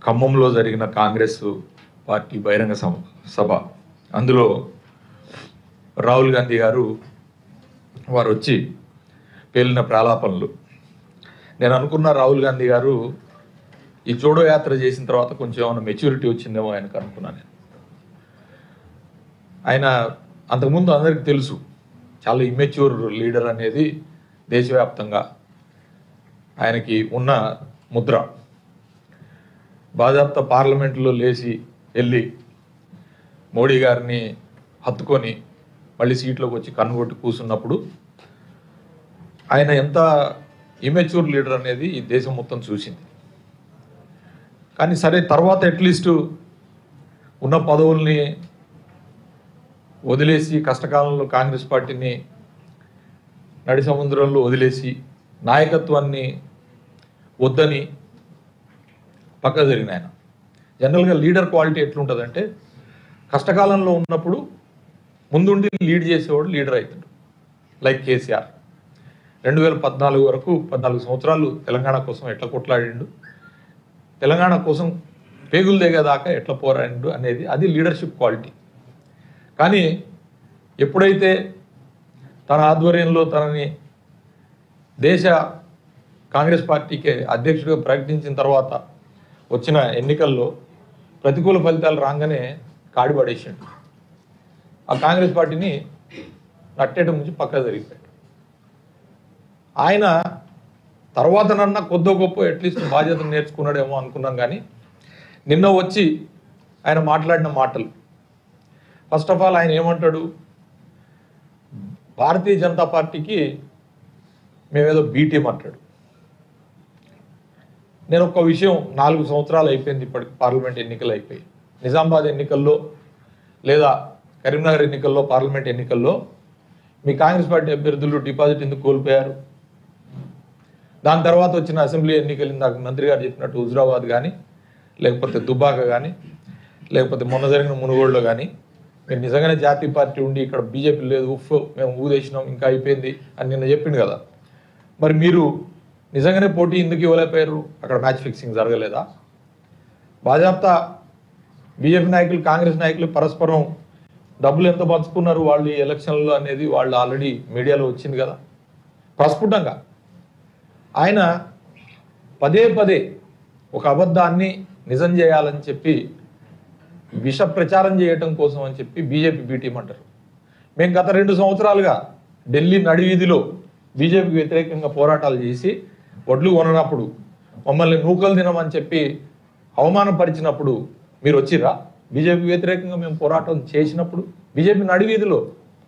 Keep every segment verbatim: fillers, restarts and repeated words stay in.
ఖమ్మంలో జరిగిన కాంగ్రెస్ పార్టీ బహిరంగ సభ అందులో రాహుల్ గాంధీ గారు వారు వచ్చి పేలిన ప్రాలాపనలు. నేను అనుకున్న రాహుల్ గాంధీ గారు ఈ జోడో యాత్ర చేసిన తర్వాత కొంచెం ఏమైనా మెచ్యూరిటీ వచ్చిందేమో ఆయనకు అనుకున్నాను. ఆయన అంతకుముందు అందరికీ తెలుసు చాలా ఇమ్మెచ్యూర్ లీడర్ అనేది దేశవ్యాప్తంగా ఆయనకి ఉన్న ముద్ర. బాజాప్తా పార్లమెంట్లో లేచి వెళ్ళి మోడీ గారిని హత్తుకొని మళ్ళీ సీట్లోకి వచ్చి కన్నుగొట్టి కూర్చున్నప్పుడు ఆయన ఎంత ఇమ్మెచ్యూర్ లీడర్ అనేది ఈ దేశం మొత్తం చూసింది. కానీ సరే తర్వాత అట్లీస్ట్ ఉన్న పదవుల్ని వదిలేసి కష్టకాలంలో కాంగ్రెస్ పార్టీని నడి సముద్రంలో వదిలేసి నాయకత్వాన్ని వద్దని పక్క జరిగిన ఆయన. జనరల్గా లీడర్ క్వాలిటీ ఎట్లుంటుందంటే కష్టకాలంలో ఉన్నప్పుడు ముందుండి లీడ్ చేసేవాడు లీడర్ అవుతాడు. లైక్ కేసీఆర్ రెండు వేల పద్నాలుగు వరకు పద్నాలుగు సంవత్సరాలు తెలంగాణ కోసం ఎట్లా కొట్లాడిండు, తెలంగాణ కోసం పేగులు దిగేదాకా ఎట్లా పోరాడిండు అనేది అది లీడర్షిప్ క్వాలిటీ. కానీ ఎప్పుడైతే తన ఆధ్వర్యంలో తనని దేశ కాంగ్రెస్ పార్టీకి అధ్యక్షుడిగా ప్రకటించిన తర్వాత వచ్చిన ఎన్నికల్లో ప్రతికూల ఫలితాలు రాగానే కాడిపడేసాడు. ఆ కాంగ్రెస్ పార్టీని నట్టేయడం నుంచి పక్క జరిగిపోయాడు. ఆయన తర్వాతనన్నా కొద్దో గొప్ప అట్లీస్ట్ బాధ్యత నేర్చుకున్నాడేమో అనుకున్నాం. కానీ నిన్న వచ్చి ఆయన మాట్లాడిన మాటలు, ఫస్ట్ ఆఫ్ ఆల్ ఆయన ఏమంటాడు, భారతీయ జనతా పార్టీకి మేమేదో బీ టీం అంటాడు. నేను ఒక విషయం, నాలుగు సంవత్సరాలు అయిపోయింది ఇప్పటికి పార్లమెంట్ ఎన్నికలు అయిపోయి. నిజామాబాద్ ఎన్నికల్లో లేదా కరీంనగర్ ఎన్నికల్లో పార్లమెంట్ ఎన్నికల్లో మీ కాంగ్రెస్ పార్టీ అభ్యర్థులు డిపాజిట్ ఎందుకు కోల్పోయారు? దాని తర్వాత వచ్చిన అసెంబ్లీ ఎన్నికలు ఇందాక మంత్రి గారు చెప్పినట్టు హుజురాబాద్ కానీ లేకపోతే దుబ్బాక కానీ లేకపోతే మొన్న జరిగిన మునుగోడులో కానీ మీరు నిజంగానే జాతీయ పార్టీ ఉండి ఇక్కడ బీజేపీ లేదు, ఉఫ్ మేము ఊదేసినాం ఇంకా అయిపోయింది అని నిన్న చెప్పింది కదా. మరి మీరు నిజంగానే పోటీ ఎందుకు ఇవ్వలేకపోయారు? అక్కడ మ్యాచ్ ఫిక్సింగ్ జరగలేదా? బాజాప్తా బీజేపీ నాయకులు కాంగ్రెస్ నాయకులు పరస్పరం డబ్బులు ఎంత పంచుకున్నారు వాళ్ళు ఈ ఎలక్షన్లో అనేది వాళ్ళు ఆల్రెడీ మీడియాలో వచ్చింది కదా ప్రస్ఫుటంగా. ఆయన పదే పదే ఒక అబద్ధాన్ని నిజం చేయాలని చెప్పి విష ప్రచారం చేయటం కోసం అని చెప్పి బీజేపీ బీటీం అంటారు. మేము గత రెండు సంవత్సరాలుగా ఢిల్లీ నడివీధిలో బీజేపీకి వ్యతిరేకంగా పోరాటాలు చేసి వడ్లు కొననప్పుడు మమ్మల్ని నూకలు తినమని చెప్పి అవమానపరిచినప్పుడు మీరు వచ్చిరా? బీజేపీ వ్యతిరేకంగా మేము పోరాటం చేసినప్పుడు బీజేపీ నడివీధిలో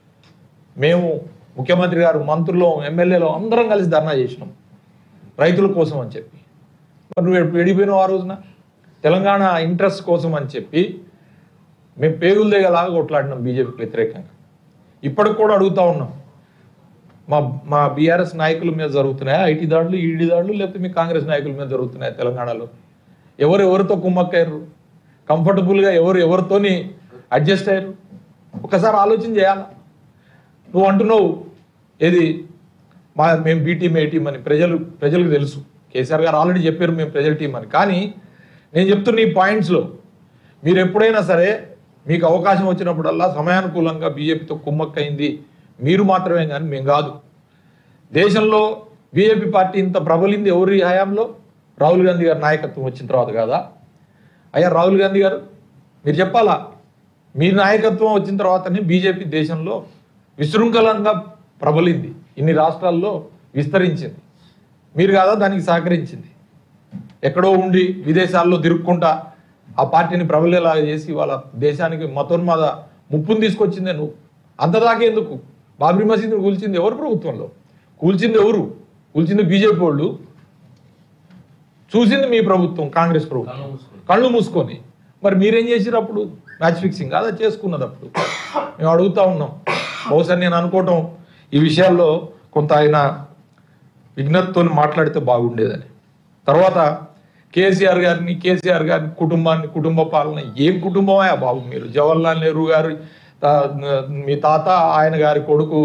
మేము ముఖ్యమంత్రి గారు మంత్రులు ఎమ్మెల్యేలు అందరం కలిసి ధర్నా చేసినాం రైతుల కోసం అని చెప్పి. మరి నువ్వు విడిపోయినావు ఆ రోజున తెలంగాణ ఇంట్రెస్ట్ కోసం అని చెప్పి మేము పేగులు దిగలాగా కొట్లాడినాం బీజేపీకి వ్యతిరేకంగా. ఇప్పటికి కూడా అడుగుతా ఉన్నాం, మా మా బీఆర్ఎస్ నాయకుల మీద జరుగుతున్నాయా ఐటీ దాడులు, ఈడీ దాడులు, లేకపోతే మీ కాంగ్రెస్ నాయకుల మీద జరుగుతున్నాయా తెలంగాణలో? ఎవరు ఎవరితో కుమ్మక్కయ్యారు? కంఫర్టబుల్గా ఎవరు ఎవరితోని అడ్జస్ట్ అయ్యారు? ఒకసారి ఆలోచన చేయాలా? నువ్వు అంటున్నావు ఏది మా మేము బీ టీం ఏ టీం అని. ప్రజలు ప్రజలకు తెలుసు, కేసీఆర్ గారు ఆల్రెడీ చెప్పారు మేము ప్రజల టీం అని. కానీ నేను చెప్తున్న ఈ పాయింట్స్లో మీరు ఎప్పుడైనా సరే మీకు అవకాశం వచ్చినప్పుడల్లా సమయానుకూలంగా బీజేపీతో కుమ్మక్కయింది మీరు మాత్రమే కానీ మేము కాదు. దేశంలో బీజేపీ పార్టీ ఇంత ప్రబలింది ఎవరి హయాంలో? రాహుల్ గాంధీ గారి నాయకత్వం వచ్చిన తర్వాత కాదా? అయ్యా రాహుల్ గాంధీ గారు మీరు చెప్పాలా, మీ నాయకత్వం వచ్చిన తర్వాతనే బీజేపీ దేశంలో విశృంఖలంగా ప్రబలింది, ఇన్ని రాష్ట్రాల్లో విస్తరించింది. మీరు కాదా దానికి సహకరించింది? ఎక్కడో ఉండి విదేశాల్లో తిరుక్కుంటా ఆ పార్టీని ప్రబలేలాగా చేసి వాళ్ళ దేశానికి మతోన్మాద ముప్పును తీసుకొచ్చిందే నువ్వు. అంతదాకా ఎందుకు? బాబ్రీ మసీదును కూల్చింది ఎవరు ప్రభుత్వంలో? కూల్చింది ఎవరు? కూల్చింది బీజేపీ వాళ్ళు, చూసింది మీ ప్రభుత్వం కాంగ్రెస్ ప్రభుత్వం కళ్ళు మూసుకొని. మరి మీరేం చేసారు అప్పుడు? మ్యాచ్ ఫిక్సింగ్ కాదా చేసుకున్నది అప్పుడు? మేము అడుగుతా ఉన్నాం. బహుశా నేను అనుకోవటం ఈ విషయాల్లో కొంత ఆయన విజ్ఞతతో మాట్లాడితే బాగుండేదని. తర్వాత కేసీఆర్ గారిని కేసీఆర్ గారిని కుటుంబాన్ని కుటుంబ పాలన ఏం కుటుంబమే బాబు మీరు? జవహర్లాల్ నెహ్రూ గారు మీ తాత, ఆయన గారి కొడుకు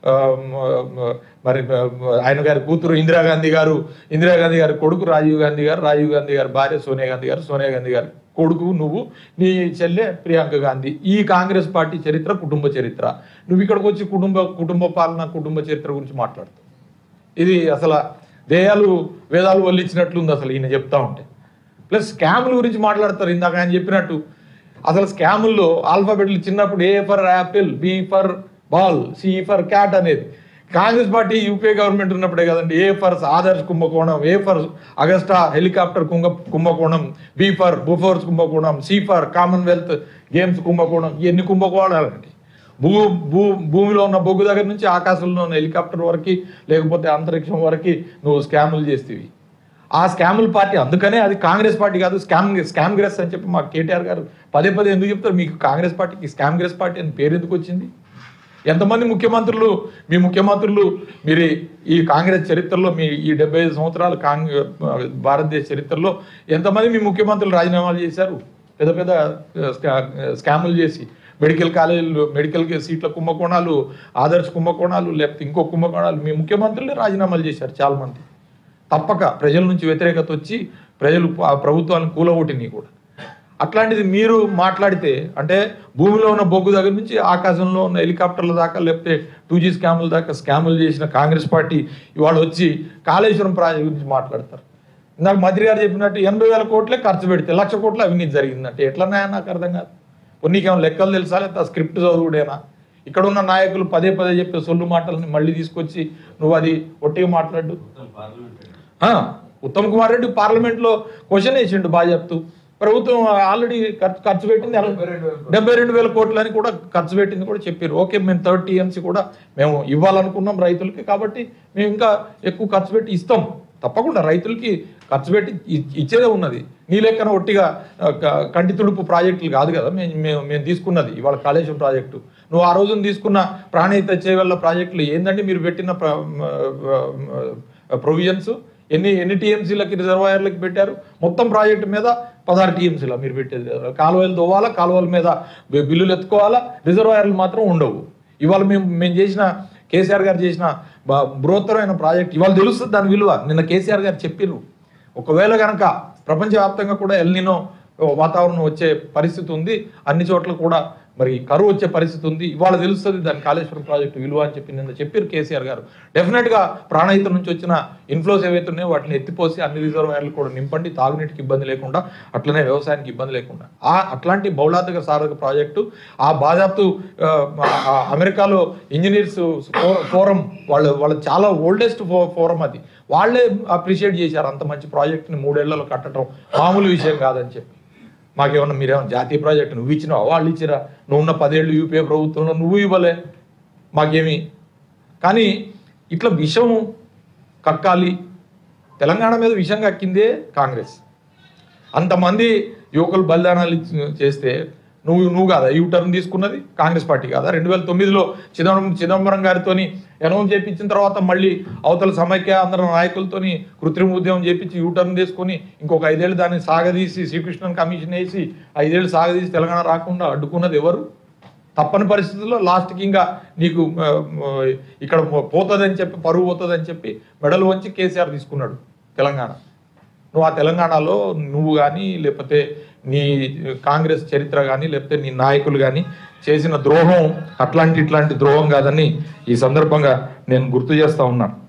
మరి ఆయన గారి కూతురు ఇందిరాగాంధీ గారు, ఇందిరాగాంధీ గారి కొడుకు రాజీవ్ గాంధీ గారు, రాజీవ్ గాంధీ గారి భార్య సోనియా గాంధీ గారు, సోనియా గాంధీ గారి కొడుకు నువ్వు, నీ చెల్లె ప్రియాంక గాంధీ. ఈ కాంగ్రెస్ పార్టీ చరిత్ర కుటుంబ చరిత్ర. నువ్వు ఇక్కడికి వచ్చి కుటుంబ కుటుంబ పాలన కుటుంబ చరిత్ర గురించి మాట్లాడుతావు. ఇది అసలు దేయాలు వేదాలు వల్లించినట్లుంది అసలు ఈయన చెప్తా ఉంటే. ప్లస్ స్కాముల గురించి మాట్లాడతారు. ఇందాక ఆయన చెప్పినట్టు అసలు స్కాముల్లో ఆల్ఫాబెట్లు చిన్నప్పుడు A for apple, B for ball, C for cat అనేది కాంగ్రెస్ పార్టీ యూపీఏ గవర్నమెంట్ ఉన్నప్పుడే కదండి. ఏ ఫర్ ఆదర్శ్ కుంభకోణం, ఏ ఫర్ అగస్టా హెలికాప్టర్ కుంభ కుంభకోణం, బి ఫర్ బుఫోర్స్ కుంభకోణం, సి ఫర్ కామన్వెల్త్ గేమ్స్ కుంభకోణం. ఎన్ని కుంభకోణాలండి. భూ భూ భూమిలో ఉన్న బొగ్గు దగ్గర నుంచి ఆకాశంలో ఉన్న హెలికాప్టర్ వరకు, లేకపోతే అంతరిక్షం వరకు నువ్వు స్కాములు చేస్తేవి. ఆ స్కాముల పార్టీ, అందుకనే అది కాంగ్రెస్ పార్టీ కాదు, స్కామ్ స్కామ్ గ్రెస్ అని చెప్పి మా కేటీఆర్ గారు పదే పదే ఎందుకు చెప్తారు? మీకు కాంగ్రెస్ పార్టీకి స్కామ్ గ్రెస్ పార్టీ అని పేరు ఎందుకు వచ్చింది? ఎంతమంది ముఖ్యమంత్రులు, మీ ముఖ్యమంత్రులు మీరు ఈ కాంగ్రెస్ చరిత్రలో, మీ ఈ డెబ్బై ఐదు సంవత్సరాల కాంగ్రెస్ భారతదేశ చరిత్రలో ఎంతమంది మీ ముఖ్యమంత్రులు రాజీనామాలు చేశారు? పెద్ద పెద్ద స్కాములు చేసి, మెడికల్ కాలేజీలు, మెడికల్ సీట్ల కుంభకోణాలు, ఆదర్శ కుంభకోణాలు, లేకపోతే ఇంకో కుంభకోణాలు, మీ ముఖ్యమంత్రులే రాజీనామాలు చేశారు చాలామంది. తప్పక ప్రజల నుంచి వ్యతిరేకత వచ్చి ప్రజలు ప్రభుత్వాలను కూలగొట్టినాయి కూడా. అట్లాంటిది మీరు మాట్లాడితే, అంటే భూమిలో ఉన్న బొగ్గు దగ్గర నుంచి ఆకాశంలో ఉన్న హెలికాప్టర్ల దాకా, లేకపోతే టూ జీ స్కాముల దాకా స్కాములు చేసిన కాంగ్రెస్ పార్టీ ఇవాళ వచ్చి కాళేశ్వరం ప్రాజెక్ట్ గురించి మాట్లాడతారు. ఇందాక మంత్రి గారు చెప్పినట్టు ఎనభై వేల కోట్లే ఖర్చు పెడితే లక్ష కోట్ల అవినీతి జరిగిందంటే ఎట్లన్నాయా? నాకు అర్థం కాదు. నీకేమైనా లెక్కలు తెలుసా, లేకపోతే స్క్రిప్ట్ చదువుడేనా? ఇక్కడ ఉన్న నాయకులు పదే పదే చెప్పే సొల్లు మాటలని మళ్ళీ తీసుకొచ్చి నువ్వు అది ఒట్టిగా మాట్లాడు. ఉత్తమ్ కుమార్ రెడ్డి పార్లమెంట్లో క్వశ్చన్ వేసిండు బాగా చెప్తూ, ప్రభుత్వం ఆల్రెడీ ఖర్చు ఖర్చు పెట్టింది డెబ్బై రెండు వేల కోట్లు అని కూడా ఖర్చు పెట్టింది కూడా చెప్పారు. ఓకే, మేము థర్డ్ టీఎంసీ కూడా మేము ఇవ్వాలనుకున్నాం రైతులకి, కాబట్టి మేము ఇంకా ఎక్కువ ఖర్చు పెట్టి ఇస్తాం. తప్పకుండా రైతులకి ఖర్చు పెట్టి ఇచ్చేదే ఉన్నది. నీ లెక్కన ఒట్టిగా కంటి తుడుపు ప్రాజెక్టులు కాదు కదా మేము మేము తీసుకున్నది. ఇవాళ కాళేశ్వరం ప్రాజెక్టు నువ్వు ఆ రోజున తీసుకున్న ప్రాణహిత చేవెళ్ళ ప్రాజెక్టులు ఏందండి మీరు పెట్టిన ప్రొవిజన్స్? ఎన్ని ఎన్ని టీఎంసీలకి రిజర్వాయర్లకి పెట్టారు? మొత్తం ప్రాజెక్టు మీద పదహారు టీఎంసీలా మీరు పెట్టేది. కాలువలు తోవాలా, కాలువల మీద బిల్లులు ఎత్తుకోవాలా, రిజర్వాయర్లు మాత్రం ఉండవు. ఇవాళ మేము మేము చేసిన కేసీఆర్ గారు చేసిన బృహత్తరమైన ప్రాజెక్ట్ ఇవాళ తెలుస్తుంది దాని విలువ. నిన్న కేసీఆర్ గారు చెప్పిర్రు, ఒకవేళ కనుక ప్రపంచవ్యాప్తంగా కూడా ఎల్నినో వాతావరణం వచ్చే పరిస్థితి ఉంది, అన్ని చోట్ల కూడా మరి కరువు వచ్చే పరిస్థితి ఉంది, ఇవాళ తెలుస్తుంది దాని కాళేశ్వరం ప్రాజెక్టు విలువ అని చెప్పి నిన్న చెప్పారు కేసీఆర్ గారు. డెఫినెట్గా ప్రాణహిత నుంచి వచ్చిన ఇన్ఫ్లోస్ ఏవైతే ఉన్నాయో వాటిని ఎత్తిపోసి అన్ని రిజర్వాయర్లు కూడా నింపండి, తాగునీటికి ఇబ్బంది లేకుండా, అట్లనే వ్యవసాయానికి ఇబ్బంది లేకుండా. ఆ అట్లాంటి బహుళార్థక సాధక ప్రాజెక్టు ఆ బాజాప్తు అమెరికాలో ఇంజనీర్స్ ఫోరం వాళ్ళు వాళ్ళు చాలా ఓల్డెస్ట్ ఫోరం అది, వాళ్ళే అప్రిషియేట్ చేశారు అంత మంచి ప్రాజెక్టుని మూడేళ్లలో కట్టడం మామూలు విషయం కాదని చెప్పి. మాకేమన్నా మీరేమన్నా జాతీయ ప్రాజెక్టు నువ్వు ఇచ్చినావా, వాళ్ళు ఇచ్చిరా? నువ్వు ఉన్న పదేళ్ళు యూపీఏ ప్రభుత్వంలో నువ్వు ఇవ్వలే మాకేమి. కానీ ఇట్లా విషం కక్కాలి, తెలంగాణ మీద విషం కక్కిందే కాంగ్రెస్. అంతమంది యువకులు బలిదానాలు చేస్తే నువ్వు నువ్వు కాదా యూ టర్న్ తీసుకున్నది? కాంగ్రెస్ పార్టీ కాదా? రెండు వేల తొమ్మిదిలో చిదంబరం చిదంబరం గారితో అనౌన్స్ చేయించిన తర్వాత మళ్ళీ అవతల సమైక్య అందరం నాయకులతోని కృత్రిమ ఉద్యమం చేయించి యూ టర్న్ తీసుకొని ఇంకొక ఐదేళ్ళు దాన్ని సాగదీసి శ్రీకృష్ణన్ కమిషన్ వేసి ఐదేళ్ళు సాగదీసి తెలంగాణ రాకుండా అడ్డుకున్నది ఎవరు? తప్పని పరిస్థితుల్లో లాస్ట్కి ఇంకా నీకు ఇక్కడ పోతుందని చెప్పి, పరువు పోతుందని చెప్పి మెడలు వంచి కేసీఆర్ తీసుకున్నాడు తెలంగాణ. నువ్వు ఆ తెలంగాణలో నువ్వు కానీ, లేకపోతే నీ కాంగ్రెస్ చరిత్ర కానీ, లేకపోతే నీ నాయకులు కానీ చేసిన ద్రోహం అట్లాంటి ఇట్లాంటి ద్రోహం కాదని ఈ సందర్భంగా నేను గుర్తు చేస్తూ ఉన్నాను.